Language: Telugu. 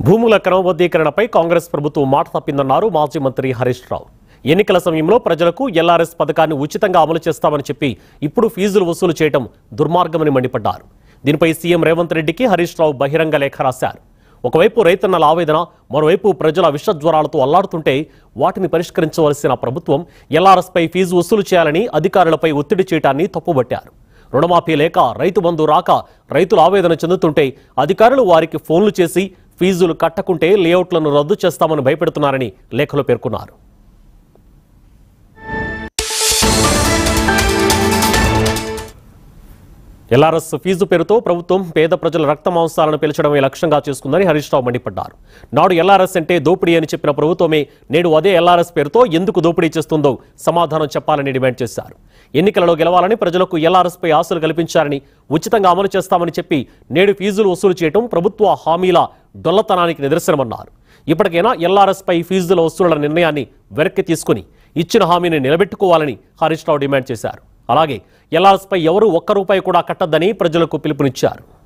భూముల క్రమబద్ధీకరణపై కాంగ్రెస్ ప్రభుత్వం మాట తప్పిందన్నారు మాజీ మంత్రి హరీష్ రావు. ఎన్నికల సమయంలో ప్రజలకు LRS పథకాన్ని ఉచితంగా అమలు చేస్తామని చెప్పి ఇప్పుడు ఫీజులు వసూలు చేయడం దుర్మార్గమని మండిపడ్డారు. దీనిపై సీఎం రేవంత్ రెడ్డికి హరీష్ రావు బహిరంగ లేఖ రాశారు. ఒకవైపు రైతన్నల ఆవేదన, మరోవైపు ప్రజల విషజ్వరాలతో అల్లాడుతుంటే వాటిని పరిష్కరించవలసిన ప్రభుత్వం LRS పై ఫీజు వసూలు చేయాలని అధికారులపై ఒత్తిడి చేయడాన్ని తప్పుబట్టారు. రుణమాఫీ లేక రైతు బంధు రాక రైతులు ఆవేదన చెందుతుంటే అధికారులు వారికి ఫోన్లు చేసి ఫీజులు కట్టకుంటే లేఅవుట్లను రద్దు చేస్తామని భయపెడుతున్నారని లేఖలో పేర్కొన్నారు. LRS ఫీజు పేరుతో ప్రభుత్వం పేద ప్రజల రక్త మాంసాలను పెంచడమే లక్ష్యంగా చేసుకుందని హరీష్ రావు మండిపడ్డారు. నాడు LRS అంటే దోపిడీ అని చెప్పిన ప్రభుత్వమే నేడు అదే LRS పేరుతో ఎందుకు దోపిడీ చేస్తుందో సమాధానం చెప్పాలని డిమాండ్ చేశారు. ఎన్నికలలో గెలవాలని ప్రజలకు LRS పై ఆశలు కల్పించారని, ఉచితంగా అమలు చేస్తామని చెప్పి నేడు ఫీజులు వసూలు చేయడం ప్రభుత్వ హామీల డొల్లతనానికి నిదర్శనమన్నారు. ఇప్పటికైనా LRS పై ఫీజుల వసూళ్ల నిర్ణయాన్ని వెనక్కి తీసుకుని ఇచ్చిన హామీని నిలబెట్టుకోవాలని హరీష్ రావు డిమాండ్ చేశారు. అలాగే LRS పై ఎవరూ ఒక్క రూపాయి కూడా కట్టద్దని ప్రజలకు పిలుపునిచ్చారు.